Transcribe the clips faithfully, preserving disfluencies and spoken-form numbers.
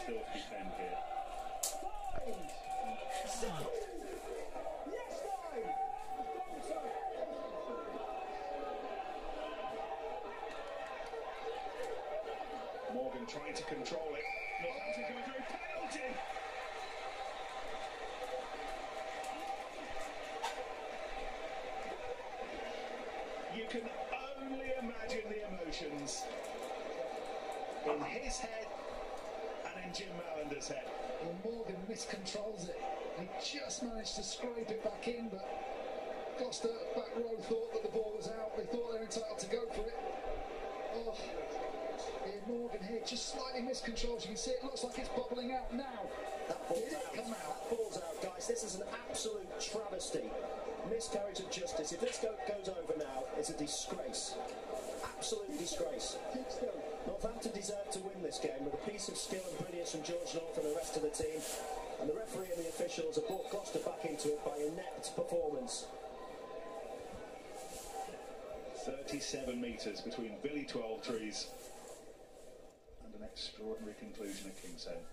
still to be penned here. Morgan trying to control it. Northampton going through penalty. You can only imagine the emotions in his head and in Jim Mallander's head. Well, Morgan miscontrols it. He just managed to scrape it back in, but Gloucester back row thought that the ball was out. They thought they were entitled to go for it. Oh, yeah, Morgan here just slightly miscontrols. You can see it looks like it's bubbling out now. That ball's Did it out. come out? That ball's out, guys. This is an absolute travesty. Miscarriage of justice. If this go goes over now, it's a disgrace. Absolute disgrace. Northampton deserved to win this game with a piece of skill and brilliance from George North and the rest of the team. And the referee and the officials have brought Gloucester back into it by inept performance. thirty-seven metres between Billy Twelvetrees and an extraordinary conclusion at King's Head.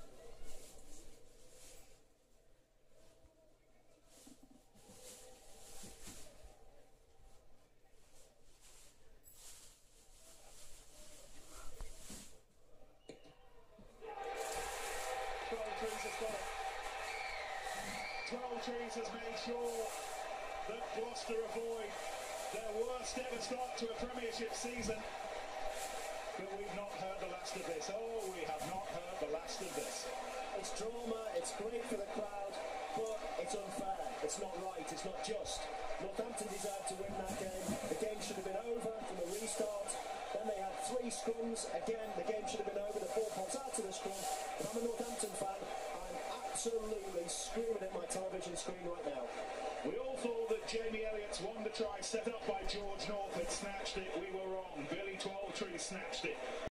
Twelvetrees has got it. Twelvetrees has made sure that Gloucester avoid their worst ever start to a Premiership season. But we've not heard the last of this. Oh, we have not heard the last of this. It's drama, it's great for the crowd, but it's unfair. It's not right, it's not just. Northampton deserved to win that game. The game should have been over from the restart. Then they had three scrums. Again, the game should have been over. The ball pops out to the scrum. But I'm a Northampton fan. I'm absolutely screaming at my television screen right now. We all thought that Jamie Elliott's wonder try set up by George North had snatched it. We were wrong. Billy Twelvetrees snatched it.